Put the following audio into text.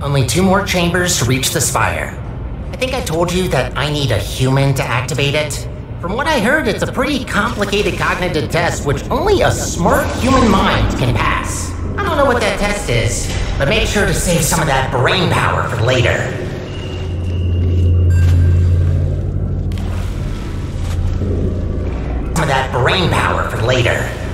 Only 2 more chambers to reach the spire. I think I told you that I need a human to activate it. From what I heard, it's a pretty complicated cognitive test which only a smart human mind can pass. I don't know what that test is, but make sure to save some of that brain power for later. Some of that brain power for later.